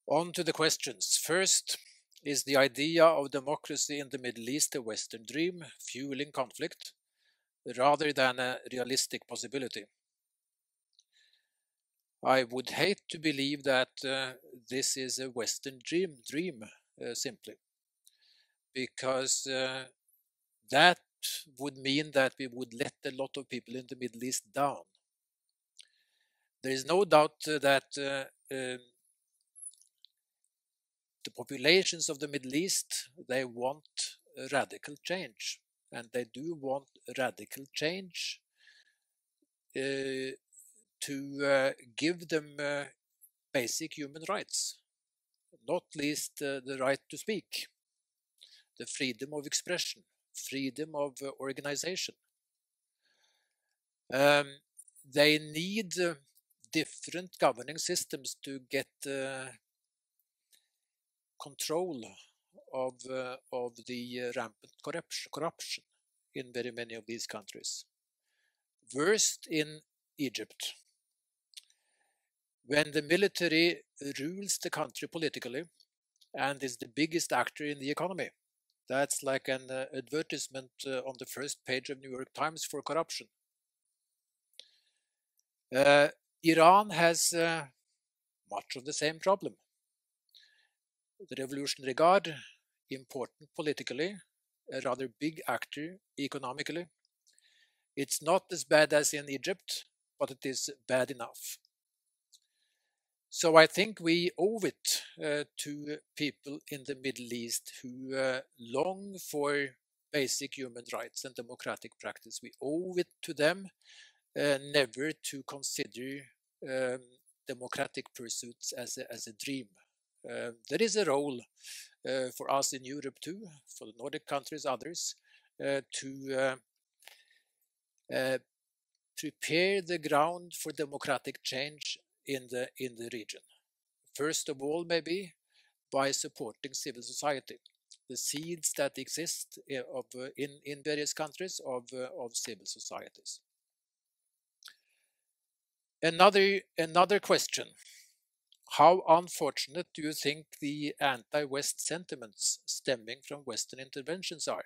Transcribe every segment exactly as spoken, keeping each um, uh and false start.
On to the questions. First, is the idea of democracy in the Middle East a Western dream, fueling conflict, rather than a realistic possibility? I would hate to believe that uh, this is a Western dream, dream uh, simply, because uh, that would mean that we would let a lot of people in the Middle East down. There is no doubt uh, that uh, uh, the populations of the Middle East, they want radical change, and they do want radical change uh, to uh, give them uh, basic human rights, not least uh, the right to speak, the freedom of expression, freedom of uh, organization. Um, they need uh, different governing systems to get uh, control of, uh, of the uh, rampant corruption, corruption in very many of these countries. Worst in Egypt, when the military rules the country politically and is the biggest actor in the economy. That's like an uh, advertisement uh, on the first page of New York Times for corruption. Uh, Iran has uh, much of the same problem. The Revolutionary Guard, important politically, a rather big actor economically. It's not as bad as in Egypt, but it is bad enough. So I think we owe it uh, to people in the Middle East who uh, long for basic human rights and democratic practice. We owe it to them uh, never to consider um, democratic pursuits as a, as a dream. Uh, there is a role uh, for us in Europe too, for the Nordic countries, others, uh, to uh, uh, prepare the ground for democratic change in the in the region. First of all, maybe by supporting civil society, the seeds that exist of, uh, in in various countries of uh, of civil societies. Another another question: how unfortunate do you think the anti-West sentiments stemming from Western interventions are?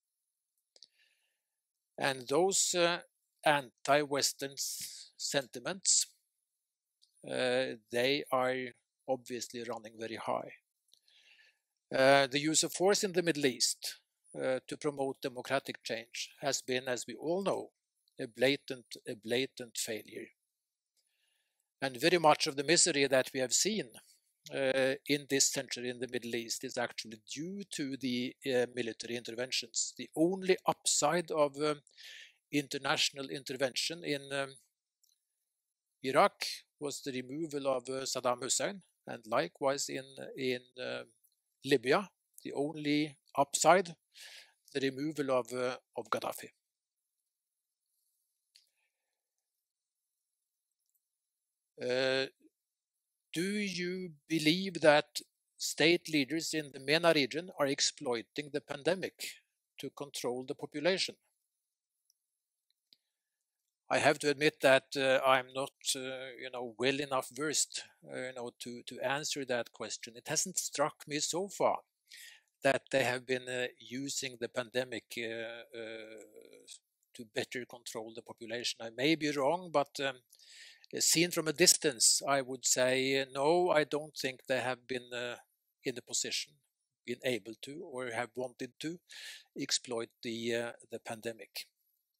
And those uh, anti-Western sentiments, uh, they are obviously running very high. Uh, the use of force in the Middle East uh, to promote democratic change has been, as we all know, a blatant, a blatant failure. And very much of the misery that we have seen uh, in this century in the Middle East is actually due to the uh, military interventions. The only upside of um, international intervention in um, Iraq was the removal of uh, Saddam Hussein, and likewise in, in uh, Libya, the only upside, the removal of, uh, of Gaddafi. Uh, do you believe that state leaders in the MENA region are exploiting the pandemic to control the population? I have to admit that uh, I'm not, uh, you know, well enough versed, uh, you know, to to answer that question. It hasn't struck me so far that they have been uh, using the pandemic uh, uh, to better control the population. I may be wrong, but um, seen from a distance, I would say uh, no. I don't think they have been uh, in the position, been able to, or have wanted to exploit the uh, the pandemic.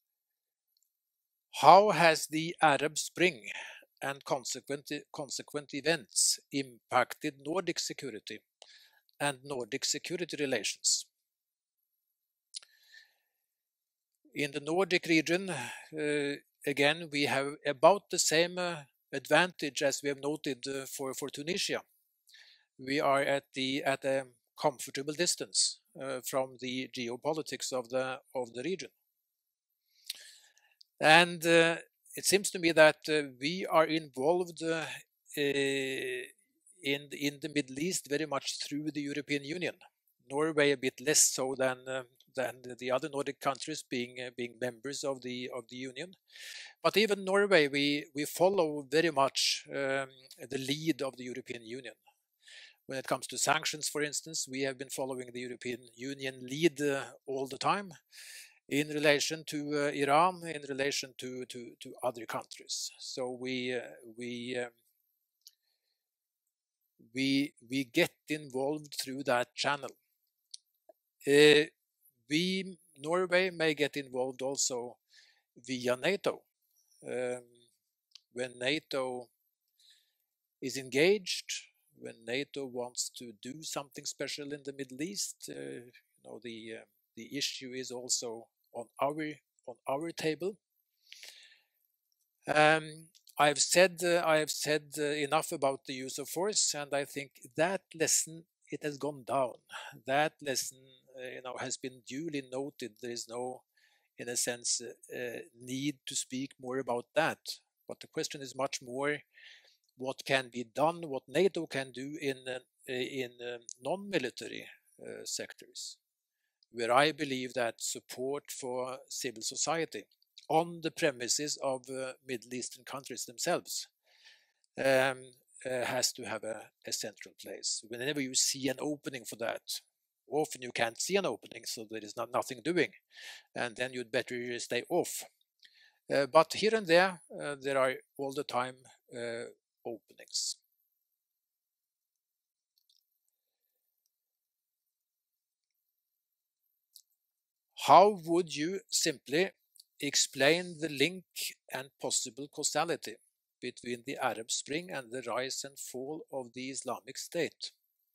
How has the Arab Spring and consequent, consequent events impacted Nordic security and Nordic security relations? In the Nordic region, uh, again, we have about the same uh, advantage as we have noted uh, for, for Tunisia. We are at the at a comfortable distance uh, from the geopolitics of the of the region. And uh, it seems to me that uh, we are involved uh, in, in the Middle East very much through the European Union. Norway a bit less so than, uh, than the other Nordic countries being, uh, being members of the, of the Union. But even Norway, we, we follow very much um, the lead of the European Union. When it comes to sanctions, for instance, we have been following the European Union lead uh, all the time in relation to uh, Iran, in relation to, to, to other countries. So we, uh, we, um, we, we get involved through that channel. Uh, we, Norway, may get involved also via NATO. Um, when NATO is engaged, when NATO wants to do something special in the Middle East, uh, you know, the uh, the issue is also on our on our table. Um, I've said uh, I've said uh, enough about the use of force, and I think that lesson, it has gone down. That lesson, uh, you know, has been duly noted. There is no, in a sense, uh, uh, need to speak more about that. But the question is much more what can be done, what NATO can do in uh, in uh, non-military uh, sectors, where I believe that support for civil society on the premises of uh, Middle Eastern countries themselves um, uh, has to have a, a central place. Whenever you see an opening for that, often you can't see an opening, so there is not nothing doing, and then you'd better stay off. Uh, but here and there, uh, there are all the time uh, openings. How would you simply explain the link and possible causality between the Arab Spring and the rise and fall of the Islamic State?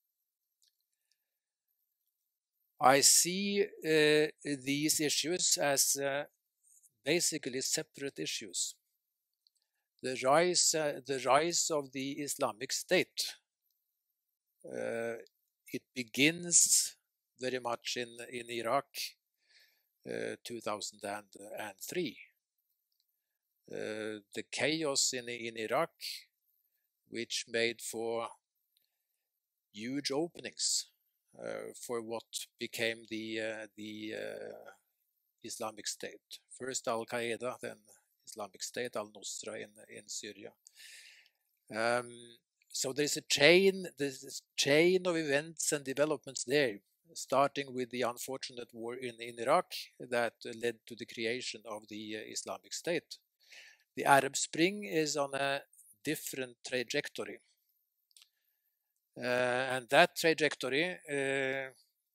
I see uh, these issues as uh, basically separate issues. The rise, uh, the rise of the Islamic State, uh, it begins very much in, in Iraq, uh, two thousand three. Uh, the chaos in, in Iraq, which made for huge openings uh, for what became the, uh, the uh, Islamic State. First Al-Qaeda, then Islamic State, Al-Nusra in, in Syria. Um, so there's a chain, there's a chain of events and developments there, starting with the unfortunate war in, in Iraq that uh, led to the creation of the uh, Islamic State. The Arab Spring is on a different trajectory. Uh, and that trajectory, uh,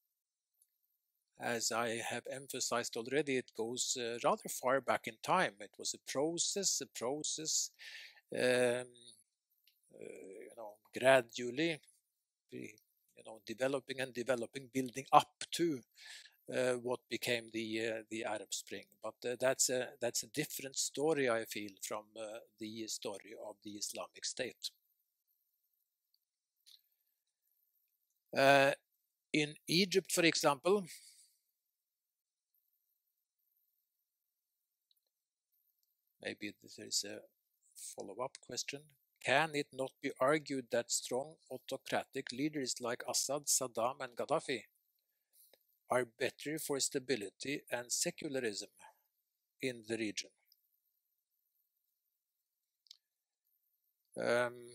as I have emphasized already, it goes uh, rather far back in time. It was a process, a process, um, uh, you know, gradually, you know, developing and developing, building up to uh, what became the uh, the Arab Spring. But uh, that's a that's a different story, I feel, from uh, the story of the Islamic State. Uh, in Egypt, for example, maybe there is a follow-up question. Can it not be argued that strong autocratic leaders like Assad, Saddam, and Gaddafi are better for stability and secularism in the region? Um,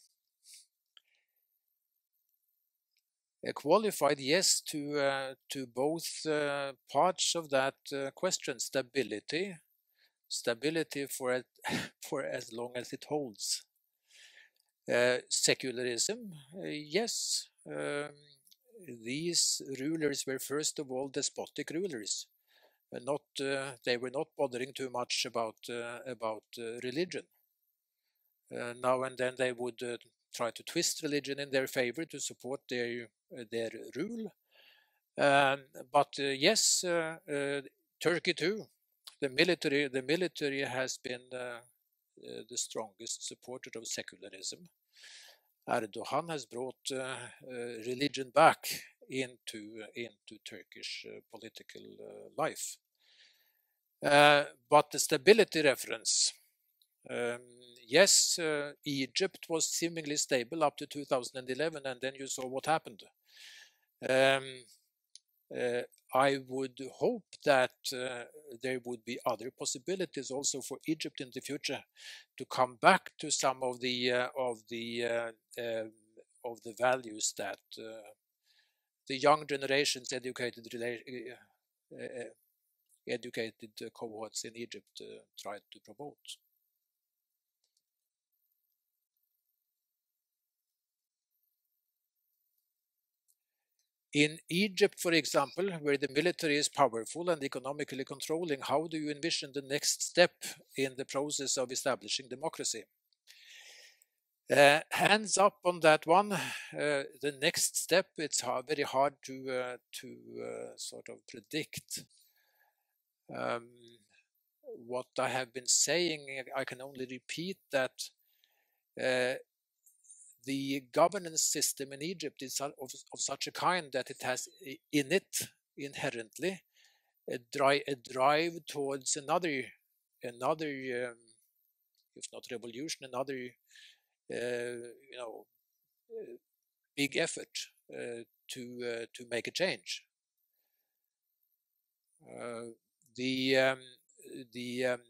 a qualified yes to uh, to both uh, parts of that uh, question. Stability, stability for it, for as long as it holds. Uh, secularism, uh, yes. Um, these rulers were first of all despotic rulers. Uh, not uh, they were not bothering too much about uh, about uh, religion. Uh, now and then they would uh, try to twist religion in their favor to support their uh, their rule. Um, but uh, yes, uh, uh, Turkey too. The military the military has been uh, uh, the strongest supporter of secularism. Erdogan has brought uh, uh, religion back into into Turkish uh, political uh, life. Uh, but the stability reference, um, yes, uh, Egypt was seemingly stable up to two thousand eleven, and then you saw what happened. Um, uh, I would hope that uh, there would be other possibilities also for Egypt in the future to come back to some of the uh, of the uh, uh, of the values that uh, the young generations, educated uh, uh, educated cohorts in Egypt uh, tried to promote. In Egypt, for example, where the military is powerful and economically controlling, how do you envision the next step in the process of establishing democracy? Uh, hands up on that one. Uh, the next step, it's hard, very hard to uh, to uh, sort of predict. Um, what I have been saying, I can only repeat that uh, the governance system in Egypt is of, of such a kind that it has in it inherently a, dri a drive towards another, another, um, if not revolution, another, uh, you know, uh, big effort uh, to uh, to make a change. Uh, the um, the um,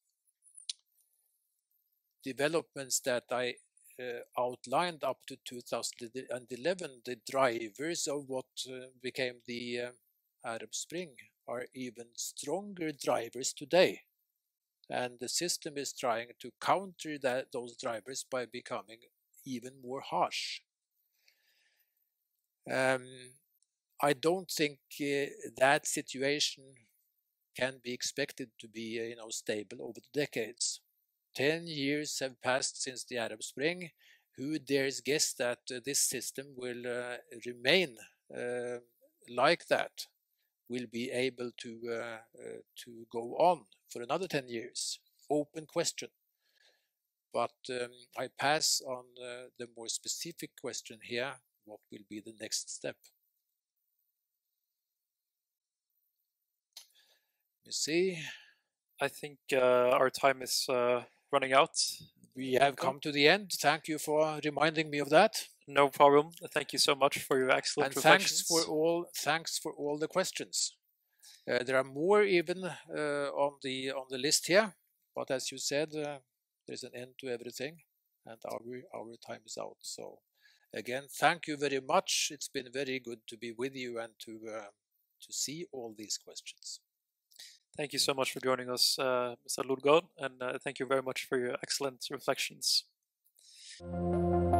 developments that I uh, outlined up to two thousand eleven, the drivers of what uh, became the uh, Arab Spring, are even stronger drivers today. And the system is trying to counter that, those drivers by becoming even more harsh. Um, I don't think uh, that situation can be expected to be uh, you know, stable over the decades. Ten years have passed since the Arab Spring. Who dares guess that uh, this system will uh, remain uh, like that, will be able to, uh, uh, to go on for another ten years? Open question. But um, I pass on uh, the more specific question here. What will be the next step? Let me see. I think uh, our time is uh, running out. We have come to the end. Thank you for reminding me of that. No problem. Thank you so much for your excellent and reflections. thanks for all thanks for all the questions. Uh, there are more even uh, on the on the list here, but as you said, uh, there's an end to everything, and our our time is out. So again, thank you very much. It's been very good to be with you and to uh, to see all these questions. Thank you so much for joining us, uh, Mister Lodgaard, and uh, thank you very much for your excellent reflections.